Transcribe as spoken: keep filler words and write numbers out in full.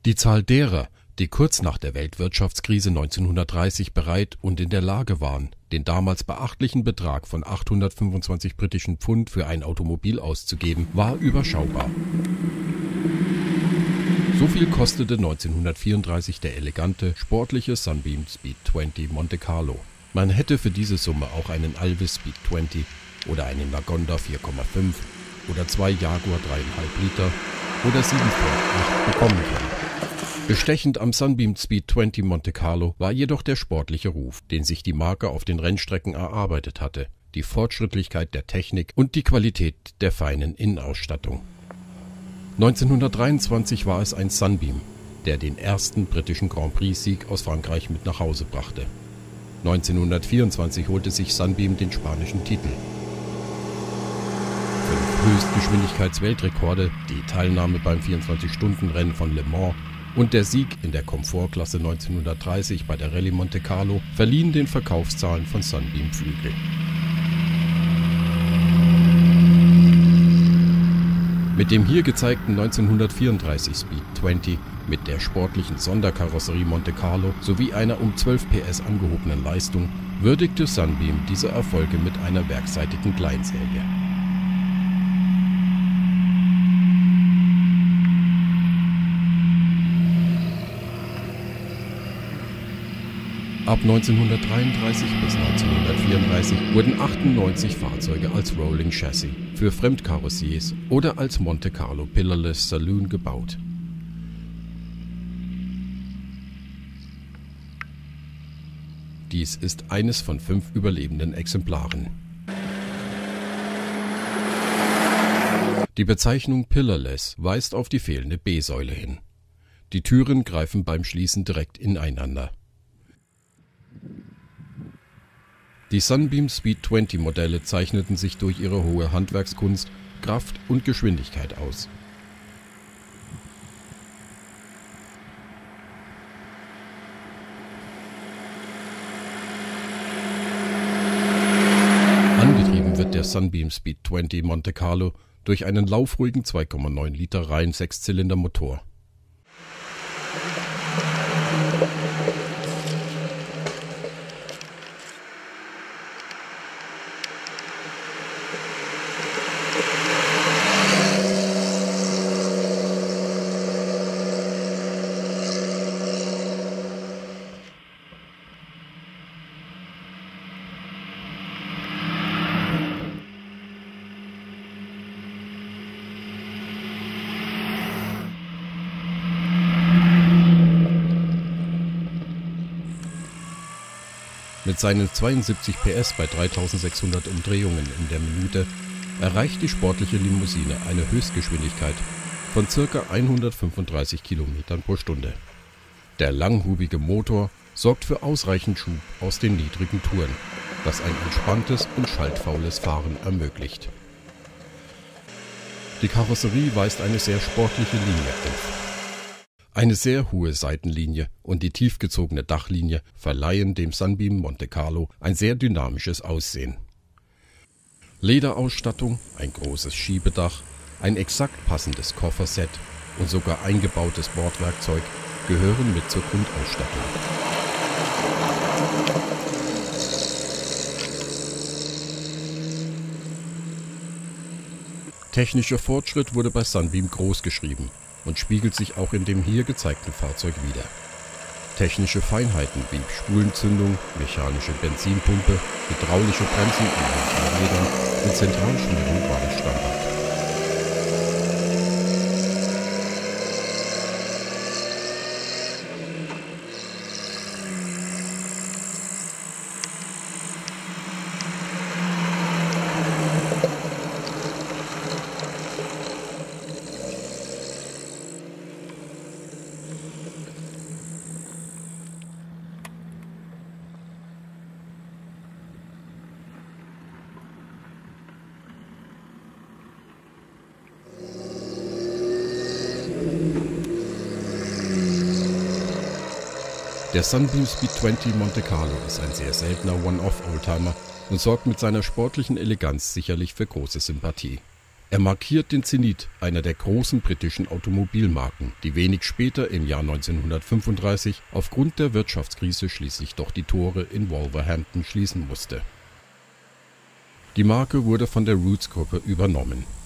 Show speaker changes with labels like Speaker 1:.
Speaker 1: Die Zahl derer, die kurz nach der Weltwirtschaftskrise neunzehnhundertdreißig bereit und in der Lage waren, den damals beachtlichen Betrag von achthundertfünfundzwanzig britischen Pfund für ein Automobil auszugeben, war überschaubar. So viel kostete neunzehnhundertvierunddreißig der elegante, sportliche Sunbeam Speed zwanzig Monte Carlo. Man hätte für diese Summe auch einen Alvis Speed zwanzig oder einen Lagonda vier Komma fünf oder zwei Jaguar drei Komma fünf Liter oder sieben Ford acht bekommen können. Bestechend am Sunbeam Speed zwanzig Monte Carlo war jedoch der sportliche Ruf, den sich die Marke auf den Rennstrecken erarbeitet hatte, die Fortschrittlichkeit der Technik und die Qualität der feinen Innenausstattung. neunzehnhundertdreiundzwanzig war es ein Sunbeam, der den ersten britischen Grand Prix-Sieg aus Frankreich mit nach Hause brachte. neunzehnhundertvierundzwanzig holte sich Sunbeam den spanischen Titel. Fünf Höchstgeschwindigkeitsweltrekorde, die Teilnahme beim vierundzwanzig-Stunden-Rennen von Le Mans und der Sieg in der Komfortklasse neunzehnhundertdreißig bei der Rallye Monte Carlo verliehen den Verkaufszahlen von Sunbeam Flügel. Mit dem hier gezeigten neunzehnhundertvierunddreißig Speed zwanzig mit der sportlichen Sonderkarosserie Monte Carlo sowie einer um zwölf P S angehobenen Leistung würdigte Sunbeam diese Erfolge mit einer werkseitigen Kleinsäge. Ab neunzehnhundertdreiunddreißig bis neunzehnhundertvierunddreißig wurden achtundneunzig Fahrzeuge als Rolling Chassis für Fremdkarossiers oder als Monte Carlo Pillarless Saloon gebaut. Dies ist eines von fünf überlebenden Exemplaren. Die Bezeichnung Pillarless weist auf die fehlende B-Säule hin. Die Türen greifen beim Schließen direkt ineinander. Die Sunbeam Speed zwanzig Modelle zeichneten sich durch ihre hohe Handwerkskunst, Kraft und Geschwindigkeit aus. Angetrieben wird der Sunbeam Speed zwanzig Monte Carlo durch einen laufruhigen zwei Komma neun Liter Reihen-Sechszylinder-Motor. Mit seinen zweiundsiebzig P S bei dreitausendsechshundert Umdrehungen in der Minute erreicht die sportliche Limousine eine Höchstgeschwindigkeit von ca. hundertfünfunddreißig Kilometern pro Stunde. Der langhubige Motor sorgt für ausreichend Schub aus den niedrigen Touren, das ein entspanntes und schaltfaules Fahren ermöglicht. Die Karosserie weist eine sehr sportliche Linie auf. Eine sehr hohe Seitenlinie und die tief gezogene Dachlinie verleihen dem Sunbeam Monte Carlo ein sehr dynamisches Aussehen. Lederausstattung, ein großes Schiebedach, ein exakt passendes Kofferset und sogar eingebautes Bordwerkzeug gehören mit zur Grundausstattung. Technischer Fortschritt wurde bei Sunbeam groß geschrieben und spiegelt sich auch in dem hier gezeigten Fahrzeug wider. Technische Feinheiten wie Spulenzündung, mechanische Benzinpumpe, hydraulische Bremsen an Rädern und Zentralschmierung waren Standard. Der Sunbeam Speed zwanzig Monte Carlo ist ein sehr seltener One-Off-Oldtimer und sorgt mit seiner sportlichen Eleganz sicherlich für große Sympathie. Er markiert den Zenit einer der großen britischen Automobilmarken, die wenig später im Jahr neunzehnhundertfünfunddreißig aufgrund der Wirtschaftskrise schließlich doch die Tore in Wolverhampton schließen musste. Die Marke wurde von der Rootes-Gruppe übernommen.